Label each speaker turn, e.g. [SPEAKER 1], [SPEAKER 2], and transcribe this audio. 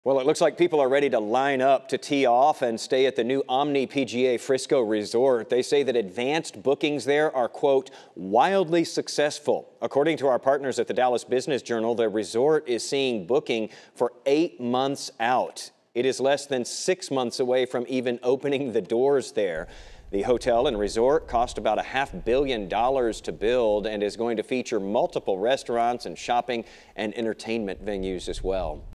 [SPEAKER 1] Well, it looks like people are ready to line up to tee off and stay at the new Omni PGA Frisco Resort. They say that advanced bookings there are, quote, wildly successful. According to our partners at the Dallas Business Journal, the resort is seeing booking for 8 months out. It is less than 6 months away from even opening the doors there. The hotel and resort cost about $500 million to build and is going to feature multiple restaurants and shopping and entertainment venues as well.